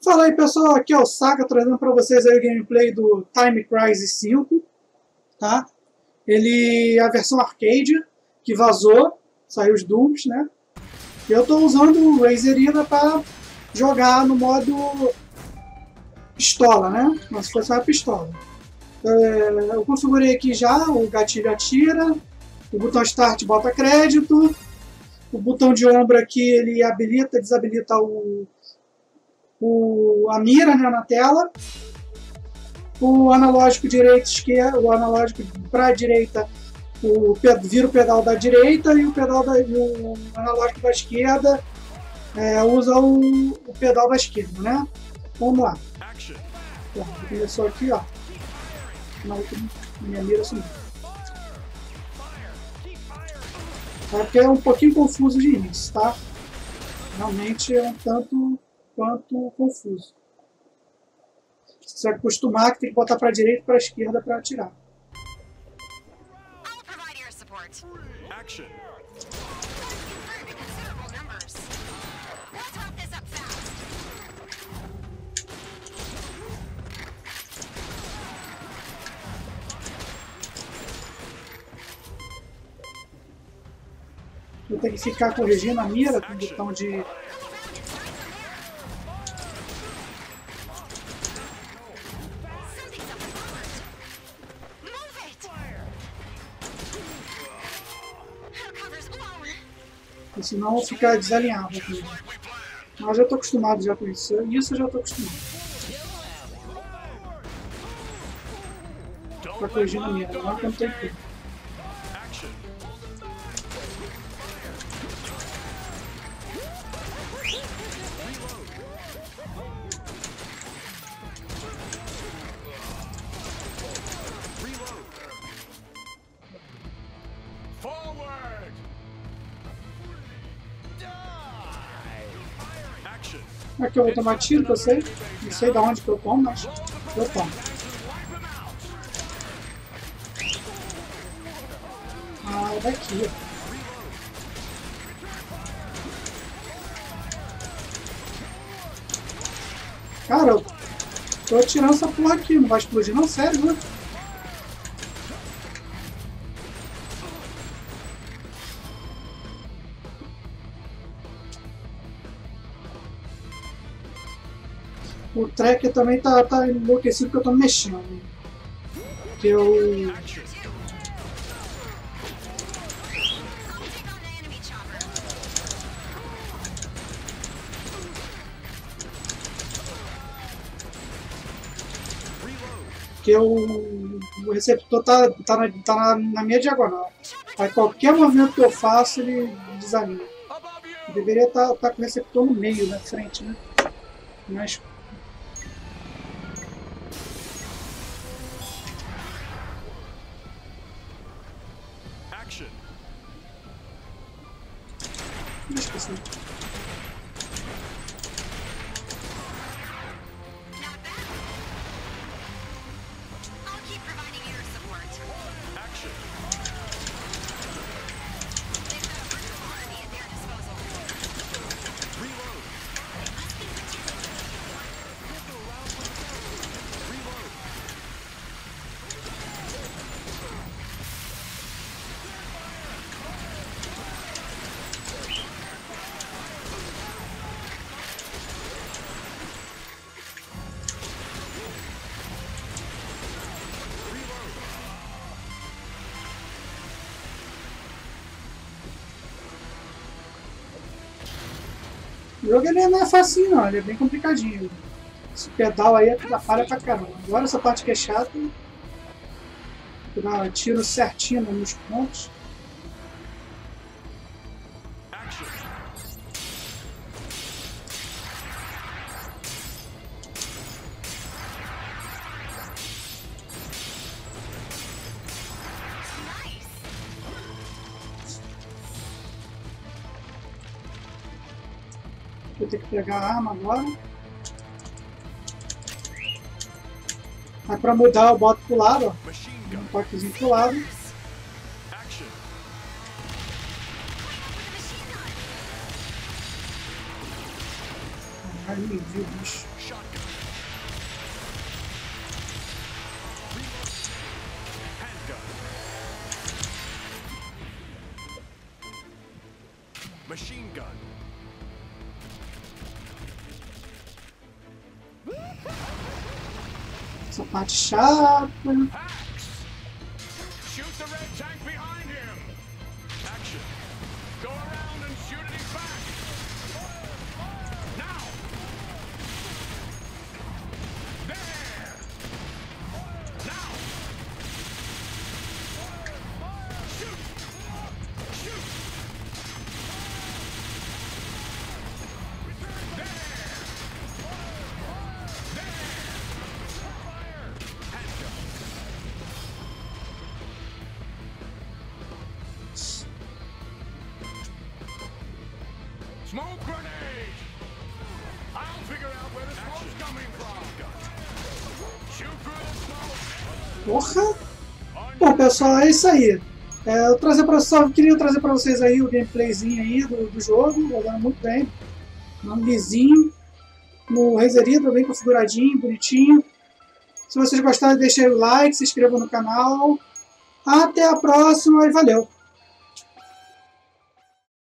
Fala aí pessoal, aqui é o Saka trazendo para vocês aí o gameplay do Time Crisis 5, tá? Ele é a versão arcade que vazou, saiu os Dooms, né? E eu estou usando o Razerina para jogar no modo pistola, né? Como se fosse uma pistola. Eu configurei aqui já o gatilho atira, o botão Start bota crédito, o botão de ombro aqui ele habilita, desabilita a mira, né, na tela, o analógico direito esquerdo, o analógico para a direita, vira o pedal da direita e o analógico da esquerda usa o pedal da esquerda, né? Vamos lá. Começou aqui, ó. Minha mira sumiu. É porque é um pouquinho confuso de início, tá? Realmente é um tanto quanto confuso. Se você acostumar que tem que botar para a direita e para a esquerda para atirar. Eu tenho que ficar corrigindo a mira com o botão de... Porque senão fica desalinhado aqui. Mas já estou acostumado já com isso. Isso eu já estou acostumado. Para corrigir a mira, agora que eu não tenho que. Aqui eu vou tomar tiro, que eu sei. Não sei de onde que eu tomo, mas eu tomo. Ah, é daqui. Cara, eu tô atirando essa porra aqui. Não vai explodir não? Sério, né? O tracker também tá enlouquecido porque eu tô mexendo. Que eu... o receptor tá na minha diagonal. Aí qualquer movimento que eu faço ele desanima. Eu deveria estar com o receptor no meio, na frente, né? Mas... Esqueci. O jogo ele não é facinho não, ele é bem complicadinho. Esse pedal aí atrapalha pra caramba. Agora essa parte que é chata, eu dá tiro certinho nos pontos. Vou ter que pegar a arma agora. Aí pra mudar eu boto pro lado, ó. Um toquezinho pro lado. Aí, viu, bicho. Machine gun. Essa parte chata. Axe. Shoot the red tank behind him. Action. Go around and shoot at his back. Now. There. Now. Shoot. Shoot. There. Smoke grenade! I'll figure out where the smoke's coming from. Shoot through the smoke. Porra! Bom, pessoal, é isso aí. Queria trazer para vocês aí o gameplayzinho aí do jogo, jogando muito bem. Lisinho. No Razerito, bem configuradinho, bonitinho. Se vocês gostarem, deixem o like, se inscrevam no canal. Até a próxima e valeu!